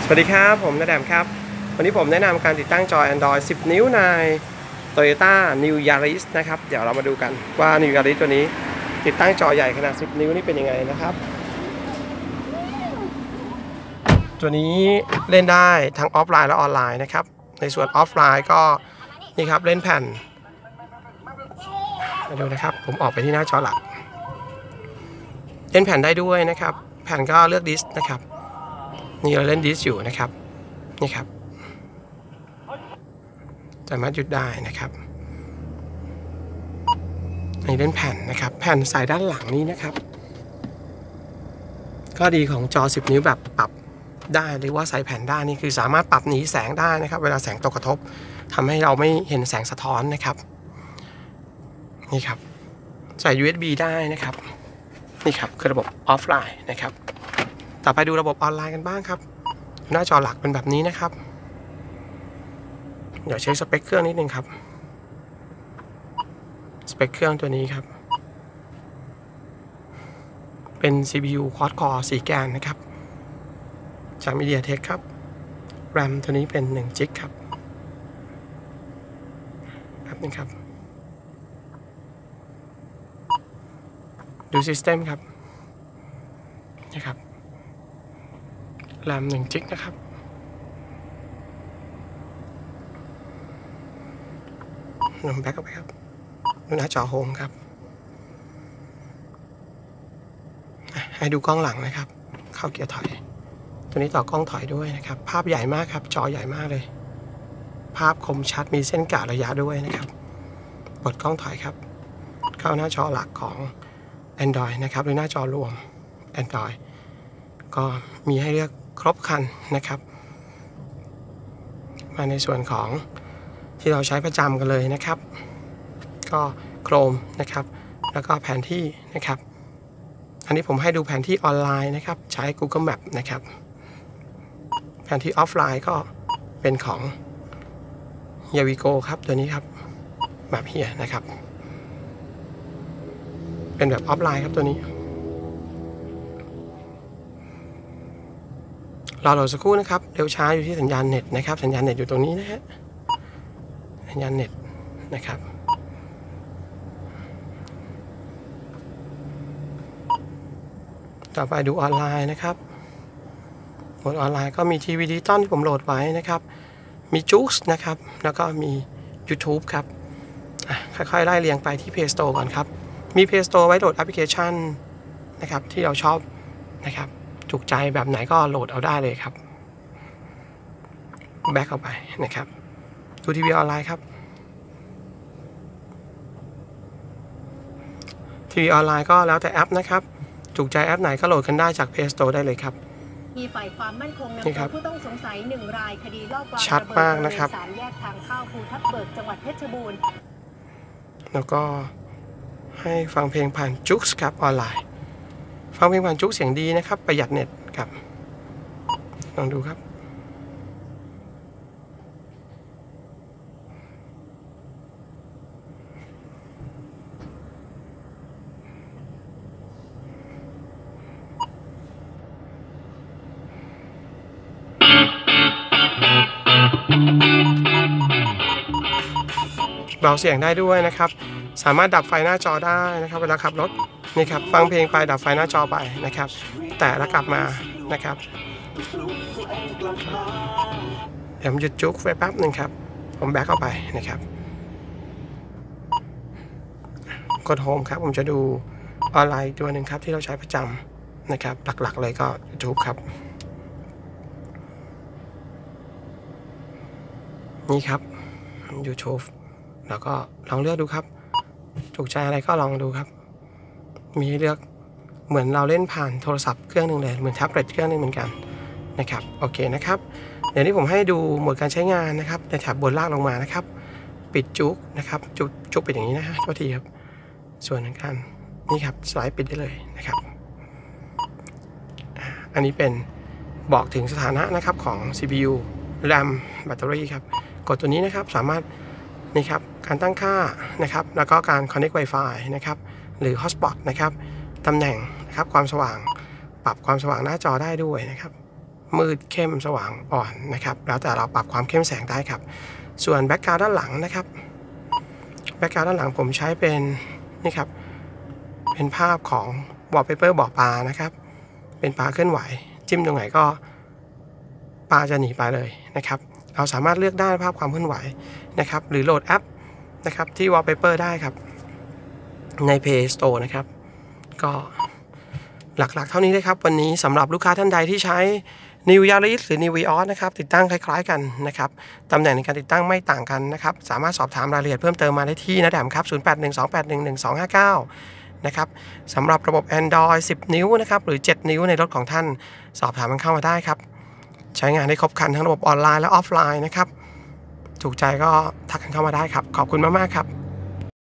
สวัสดีครับผมณแดมครับวันนี้ผมแนะนำการติดตั้งจอ Android 10 นิ้วใน Toyota New Yaris นะครับเดี๋ยวเรามาดูกันว่า New Yaris ตัวนี้ติดตั้งจอใหญ่ขนาด10 นิ้วนี่เป็นยังไงนะครับตัวนี้เล่นได้ทั้งออฟไลน์และออนไลน์นะครับในส่วนออฟไลน์ก็นี่ครับเล่นแผ่นมาดูนะครับผมออกไปที่หน้าจอหลักเล่นแผ่นได้ด้วยนะครับแผ่นก็เลือกดิสนะครับนี่เราเล่นดิสอยู่นะครับนี่ครับสามารถหยุดได้นะครับนี่เล่นแผ่นนะครับแผ่นใส่ด้านหลังนี้นะครับก็ดีของจอ10 นิ้วแบบปรับได้หรือว่าใส่แผ่นได้นี่คือสามารถปรับหนีแสงได้นะครับเวลาแสงตกกระทบทำให้เราไม่เห็นแสงสะท้อนนะครับนี่ครับใส่ USB ได้นะครับนี่ครับคือระบบออฟไลน์นะครับต่อไปดูระบบออนไลน์กันบ้างครับหน้าจอหลักเป็นแบบนี้นะครับเดี๋ยวเช็คสเปคเครื่องนิดนึงครับสเปคเครื่องตัวนี้ครับเป็น CPU Quad Core 4 แกนนะครับจาก MediaTek ครับ RAM ตัวนี้เป็น1 จิกครับแบบนึงครับดู System ครับนะครับ RAM 1 จิกนะครับลงแบ็กเข้าไปครับดูหน้าจอโฮมครับให้ดูกล้องหลังนะครับเข้าเกียร์ถอยตัวนี้ต่อกล้องถอยด้วยนะครับภาพใหญ่มากครับจอใหญ่มากเลยภาพคมชัดมีเส้นกะระยะด้วยนะครับปลดกล้องถอยครับเข้าหน้าจอหลักของ Android นะครับหรือหน้าจอรวม Android ก็มีให้เลือกครบคันนะครับมาในส่วนของที่เราใช้ประจำกันเลยนะครับก็โครมนะครับแล้วก็แผนที่นะครับอันนี้ผมให้ดูแผนที่ออนไลน์นะครับใช้ Google Map นะครับแผนที่ออฟไลน์ก็เป็นของ Yavigo ครับตัวนี้ครับแบบเฮียนะครับเป็นแบบออฟไลน์ครับตัวนี้รอโหลดสักครู่นะครับเร็วช้าอยู่ที่สัญญาณเน็ตนะครับสัญญาณเน็ตอยู่ตรงนี้นะฮะสัญญาณเน็ตนะครับต่อไปดูออนไลน์นะครับโหมดออนไลน์ก็มีทีวีดิจิตอลที่ผมโหลดไว้นะครับมีจู๊กนะครับแล้วก็มี YouTube ครับค่อยๆไล่เรียงไปที่ Play Store ก่อนครับมี Play Store ไว้โหลดแอปพลิเคชันนะครับที่เราชอบนะครับถูกใจแบบไหนก็โหลดเอาได้เลยครับแบ็คเข้าไปนะครับดูทีวีออนไลน์ครับทีวีออนไลน์ก็แล้วแต่แอปนะครับถูกใจแอปไหนก็โหลดกันได้จาก Play Store ได้เลยครับมีฝ่ายความมั่นคงนำตัวผู้ต้องสงสัย1 รายคดีลอบวางชัดมากนะครับ 3 แยกทางเข้าภูทับเบิกจังหวัดเพชรบูรณ์แล้วก็ให้ฟังเพลงผ่านจุ๊กส์ครับออนไลน์ฟังเพลงผ่านจุ๊กเสียงดีนะครับประหยัดเน็ตครับลองดูครับเบาเสียงได้ด้วยนะครับสามารถดับไฟหน้าจอได้นะครับเวลาขับรถนี่ครับฟังเพลงไปดับไฟหน้าจอไปนะครับแต่แล้วกลับมานะครับเดี๋ยวผมหยุดจุ๊กไว้แป๊บหนึ่งครับผมแบ็คเข้าไปนะครับกดโฮมครับผมจะดูออนไลน์ตัวหนึ่งครับที่เราใช้ประจำนะครับหลักๆเลยก็ YouTube ครับนี่ครับ YouTube แล้วก็ลองเลือกดูครับถูกใจอะไรก็ลองดูครับมีเลือกเหมือนเราเล่นผ่านโทรศัพท์เครื่องหนึ่งเลยเหมือนแท็บเล็ตเครื่องนึงเหมือนกันนะครับโอเคนะครับเดี๋ยวนี้ผมให้ดูโหมดการใช้งานนะครับในแถบบนล่างลงมานะครับปิดจุ๊กนะครับจุ๊กปิดอย่างนี้นะฮะโทษทีครับส่วนในการนี่ครับสไลด์ปิดได้เลยนะครับอันนี้เป็นบอกถึงสถานะนะครับของ CPU RAM แบตเตอรี่ครับกดตัวนี้นะครับสามารถนี่ครับการตั้งค่านะครับแล้วก็การ Connect Wi-Fi นะครับหรือ Hotspot นะครับตำแหน่งนะครับความสว่างปรับความสว่างหน้าจอได้ด้วยนะครับมืดเข้มสว่างอ่อนนะครับแล้วแต่เราปรับความเข้มแสงได้ครับส่วนแบ็กกราวด์ด้านหลังนะครับแบ็กกราวด์ด้านหลังผมใช้เป็นนี่ครับเป็นภาพของวอลเปเปอร์บ่อปลานะครับเป็นปลาเคลื่อนไหวจิ้มตรงไหนก็ปลาจะหนีไปเลยนะครับเราสามารถเลือกได้ภาพความเคลื่อนไหวนะครับหรือโหลดแอปนะครับที่ Wallpaper ได้ครับใน Play Store นะครับก็หลักๆเท่านี้เลยครับวันนี้สำหรับลูกค้าท่านใดที่ใช้ New Yaris หรือ New Vios นะครับติดตั้งคล้ายๆกันนะครับตำแหน่งในการติดตั้งไม่ต่างกันนะครับสามารถสอบถามรายละเอียดเพิ่มเติมมาได้ที่นะแดมครับ0812811259นะครับสำหรับระบบ Android 10 นิ้วนะครับหรือ7นิ้วในรถของท่านสอบถามมันเข้ามาได้ครับใช้งานได้ครบครันทั้งระบบออนไลน์และออฟไลน์นะครับถูกใจก็ทักกันเข้ามาได้ครับขอบคุณมากๆครับ